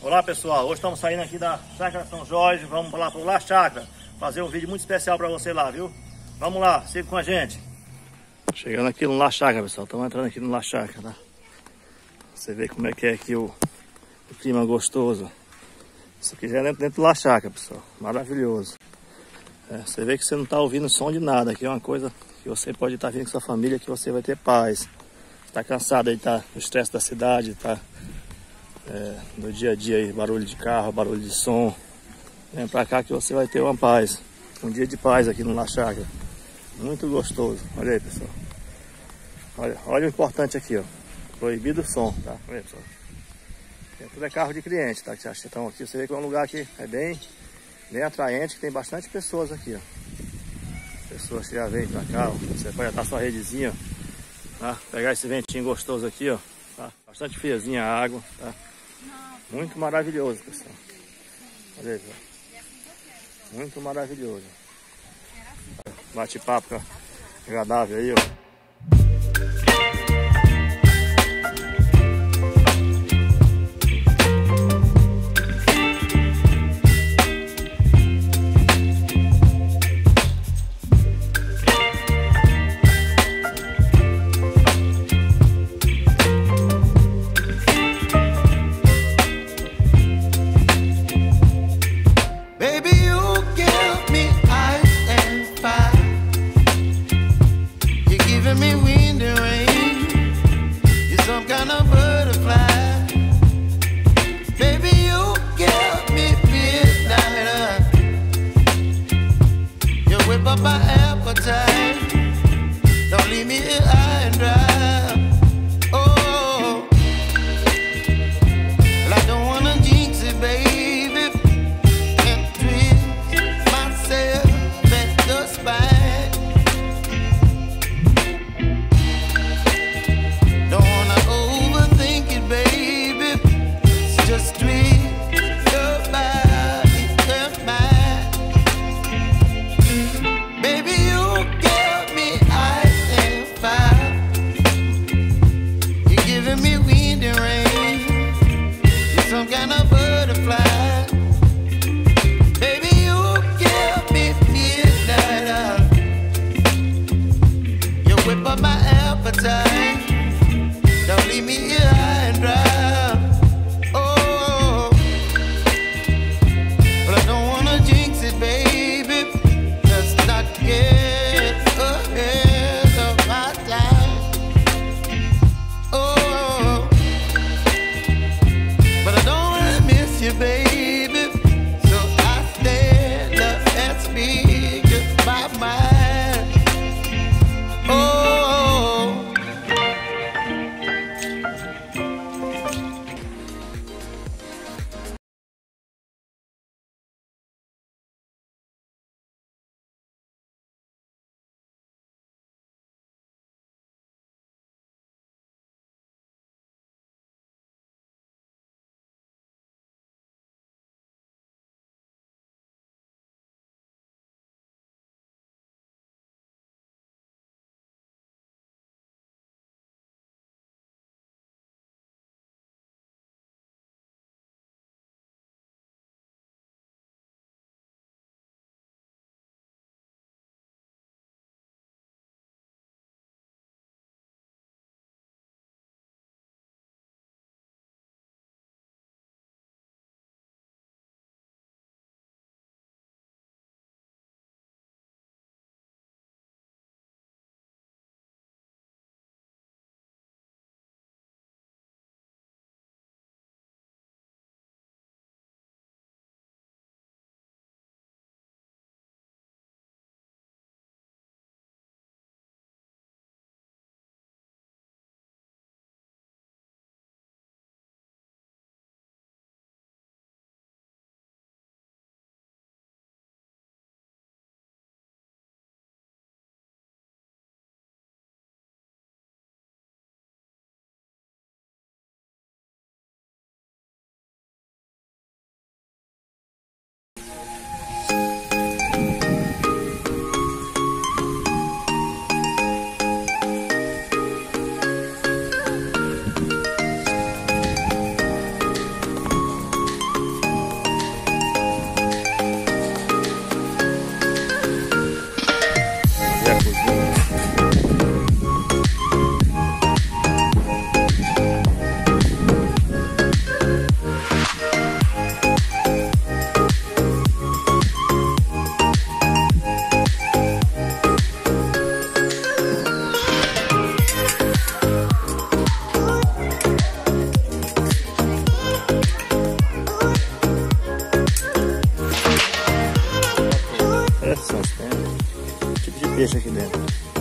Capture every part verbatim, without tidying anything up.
Olá pessoal, hoje estamos saindo aqui da Chácara São Jorge, vamos lá para o La Chácara, fazer um vídeo muito especial para você lá, viu? Vamos lá, siga com a gente. Chegando aqui no La Chácara, pessoal, estamos entrando aqui no La Chácara, tá? Você vê como é que é aqui o, o clima gostoso. Isso aqui já é dentro, dentro do La Chácara, pessoal, maravilhoso. É, você vê que você não está ouvindo som de nada, aqui é uma coisa que você pode estar tá vindo com sua família, que você vai ter paz. Está cansado aí, tá? O estresse da cidade, tá? É, no dia a dia aí, barulho de carro, barulho de som. Vem pra cá que você vai ter uma paz. Um dia de paz aqui no La Chácara. Muito gostoso. Olha aí, pessoal. Olha, olha o importante aqui, ó. Proibido o som, tá? Olha aí, pessoal. Tem tudo é carro de cliente, tá? Então aqui você vê que é um lugar que é bem, bem atraente, que tem bastante pessoas aqui, ó. Pessoas que já vêm pra cá, ó. Você pode estar sua redezinha, tá? Pegar esse ventinho gostoso aqui, ó. Tá? Bastante friozinha a água, tá? Muito maravilhoso, pessoal. Olha aí, pessoal. Muito maravilhoso. Bate-papo agradável aí, ó. My appetite, don't leave me here high and dry. Oh, well, I don't wanna jinx it, baby, and twist myself at the spine. Don't wanna overthink it, baby, it's just twist your body and mine. Some kind of butterfly, baby, you give me midnight. You whip up my appetite, don't leave me here high and dry. Oh, but I don't wanna jinx it, baby. Let's not get ahead of my time. Oh, but I don't wanna miss peixe aqui dentro.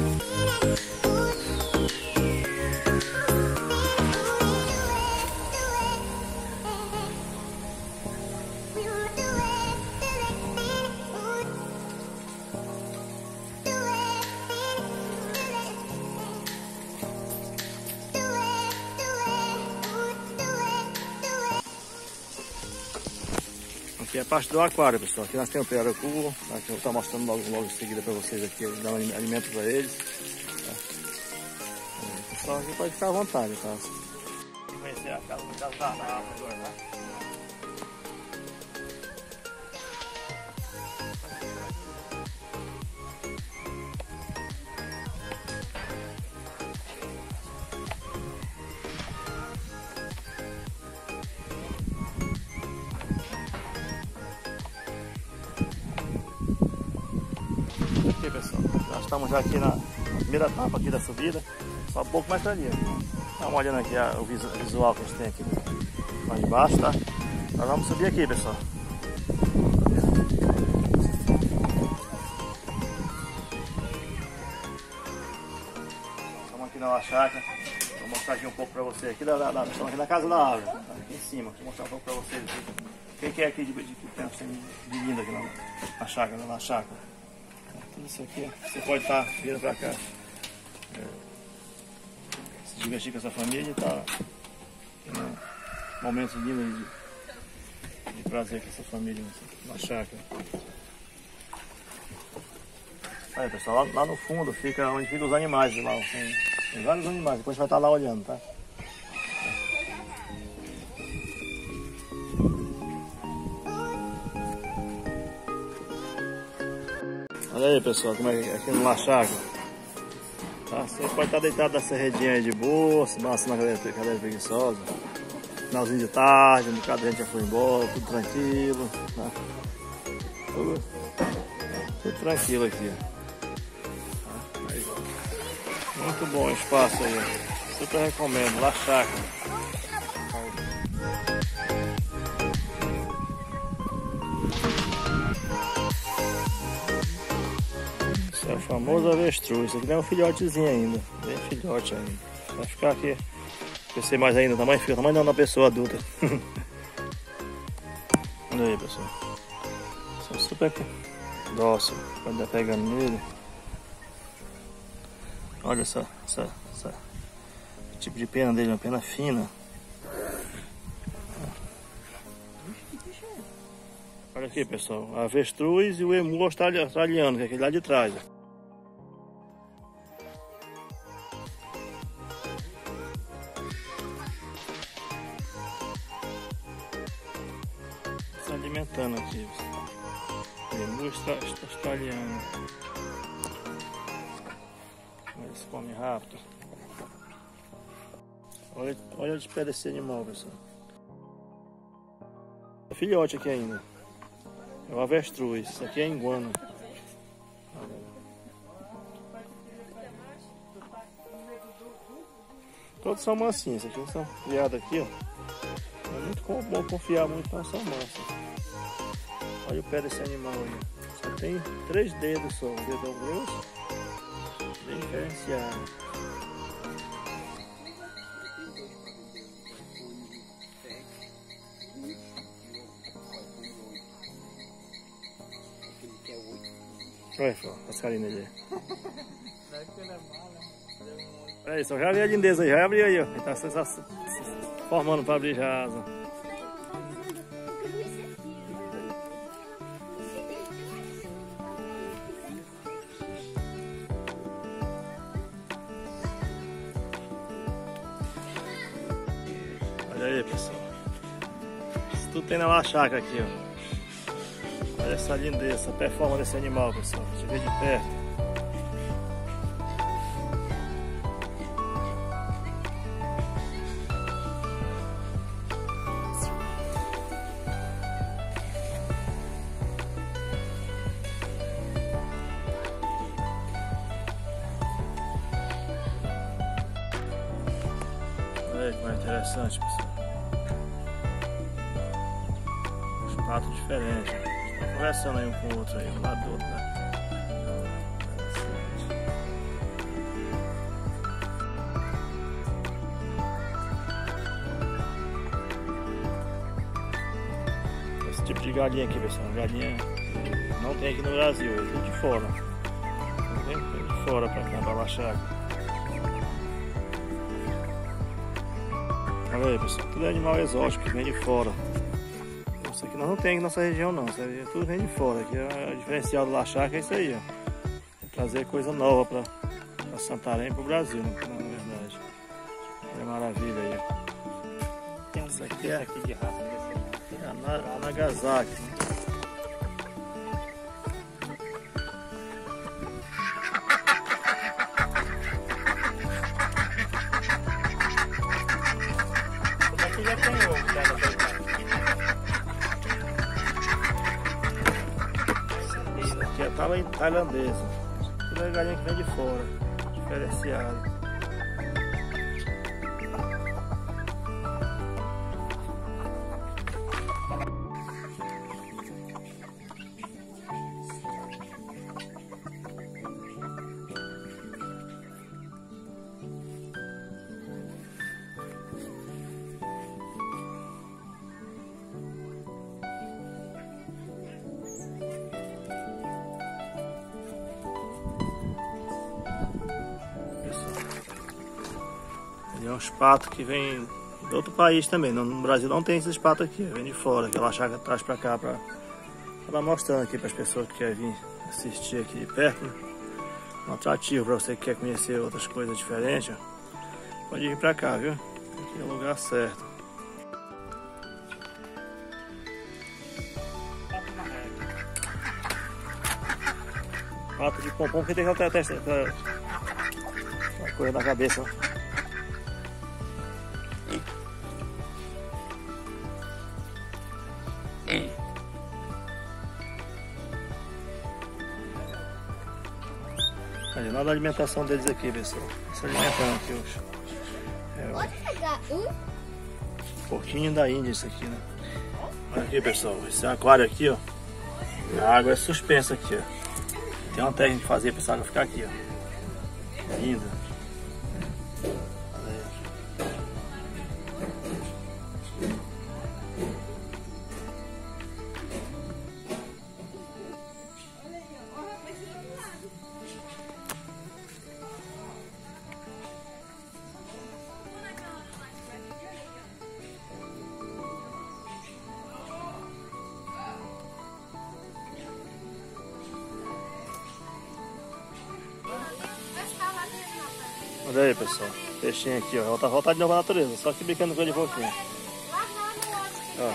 Aqui é a parte do aquário, pessoal. Aqui nós temos o pirarucu, aqui eu vou estar mostrando logo, logo em seguida para vocês aqui, dar um alimento para eles. Tá? É, pessoal, aqui pode ficar à vontade, tá? Vou conhecer a casa, a casa da água agora, tá? Aqui, pessoal, nós estamos já aqui na primeira etapa aqui da subida, só um pouco mais pra ali. Dá uma olhada aqui a, o visual que a gente tem aqui mais embaixo, tá? Nós vamos subir aqui, pessoal. Estamos aqui na chácara, vou mostrar aqui um pouco pra você aqui, da, da, da, estamos aqui na casa da árvore, tá? Aqui em cima, vou mostrar um pouco pra vocês aqui. Quem que é aqui de, de, de, de lindo aqui na, na chácara, na chácara. Tudo isso aqui, você pode estar vindo pra cá, é, se divertir com a sua família e tá tendo momentos lindos de, de prazer com a sua família na chácara. Aí, pessoal, lá, lá no fundo fica onde ficam os animais lá, tem, tem vários animais, depois a gente vai estar lá olhando, tá? Olha aí, pessoal, como é que é aqui no La Chácara. Tá? Você pode estar deitado nessa redinha aí de boa, se balançando na cadeira, cadeira preguiçosa. Finalzinho de tarde, um bocado de gente já foi embora, tudo tranquilo. Tá? Tudo, tudo tranquilo aqui. Tá? Aí, muito bom o espaço aí. Super recomendo, La Chácara. É o famoso avestruz. Esse aqui não é um filhotezinho ainda, bem filhote ainda. Vai ficar aqui, crescer mais ainda, o tamanho fica o tamanho da pessoa adulta. Olha aí, pessoal. São super dócil, pode estar pegando nele. Olha essa, essa, essa o tipo de pena dele, uma pena fina. Olha aqui, pessoal, a avestruz e o emu australiano, que é aquele lá de trás. Se alimentando aqui, emu australiano. Eles comem rápido. Olha, olha o despé desse animal, pessoal. É filhote aqui ainda. É o avestruz, isso aqui é iguana. Todos são mansinhos, aqui são criados aqui, ó. Não é muito bom confiar muito, não são mansos. Olha o pé desse animal aí. Só tem três dedos só, um dedão grosso, bem diferenciado. Olha só, as carinhas dele. Olha aí, só já abriu a lindeza aí, já abriu aí, ó. Ele tá se, se, se formando para abrir já a asa. Olha aí, pessoal. Isso tudo tem na La Chácara aqui, ó. Olha essa lindeza, essa performance desse animal, pessoal. Deixa eu ver de perto. Olha aí como é interessante, pessoal. Os pratos diferentes. Conversando aí um com o outro aí, um lado do outro, né? tipo de galinha aqui, pessoal. Galinha não tem aqui no Brasil, é tudo de fora. Vem de fora pra cá, pra La Chácara. Olha aí, pessoal, tudo é animal exótico que vem de fora. Isso aqui nós não tem aqui na nossa região não, isso aí tudo vem de fora. Aqui é o diferencial do La Chácara, é isso aí, ó. É trazer coisa nova pra, pra Santarém e pro Brasil, né, na verdade. É maravilha aí, ó. Tem um isso aqui, é, aqui de raça, é a, Na, a Nagasaki. Aqui já tem ovo, tá? Isso aqui é tala tailandesa. Tudo é galinha que vem de fora, diferenciado. E é uns patos que vem de outro país também. No Brasil não tem esses patos aqui, vem de fora. Que ela chácara traz pra cá pra estar mostrando aqui para as pessoas que querem vir assistir aqui de perto, né? Um atrativo para você que quer conhecer outras coisas diferentes, ó. Pode vir pra cá, viu? Aqui é o lugar certo. Pato de pompom que tem que até testa pra correr na cabeça, ó. Olha, nada da alimentação deles aqui, pessoal. Se alimentando aqui hoje. É, Pode pegar um? Porquinho da Índia isso aqui, né? Olha aqui, pessoal. Esse aquário aqui, ó. A água é suspensa aqui, ó. Tem uma técnica de fazer para essa água ficar aqui, ó. Linda. Olha aí, pessoal, peixinho aqui, ó, volta, volta de novo à natureza, só que brincando com ele um pouquinho. Ó.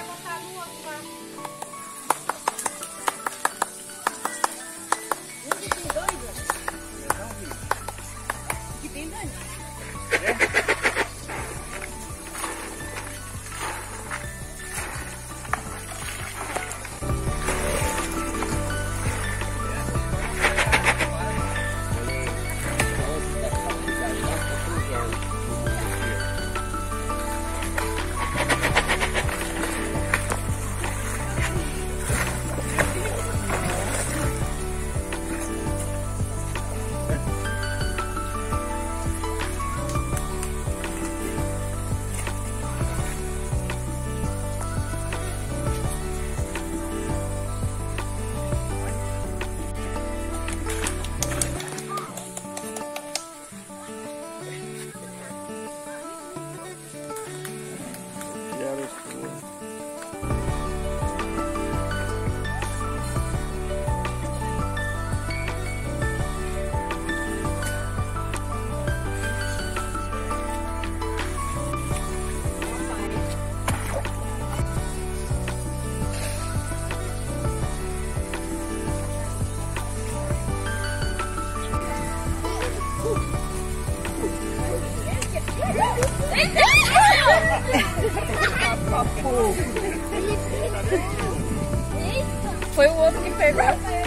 Foi o outro que pegou.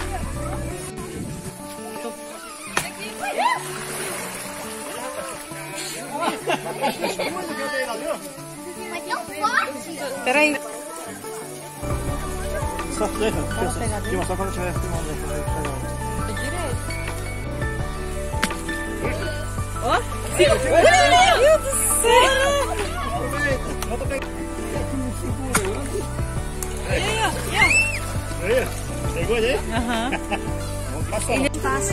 Mas tão forte. Peraí. Só deixa, filma só quando tiver filmando. Direito. Ó. Meu Deus do céu. E aí, ó. coisa aí? Aham. Vamos passar. Ele passa.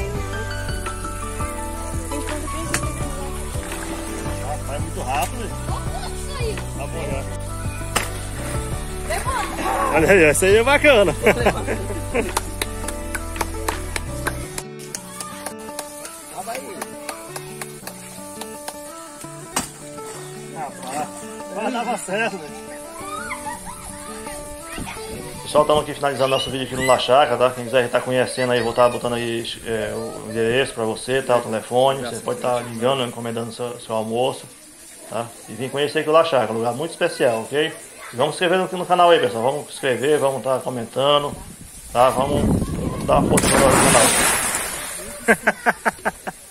Ah, vai muito rápido. Tá bom, já. Olha aí, essa aí é bacana. Rapaz, vai dar certo, né? Pessoal, estamos aqui finalizando nosso vídeo aqui no La Chácara, tá? Quem quiser estar conhecendo aí, vou estar botando aí é, o endereço para você, tá? O telefone, você pode estar ligando, encomendando seu, seu almoço, tá? E vim conhecer aqui o La Chácara, um lugar muito especial, ok? E vamos se inscrever aqui no canal aí, pessoal, vamos se inscrever, vamos estar comentando, tá? Vamos, vamos dar uma força para o canal.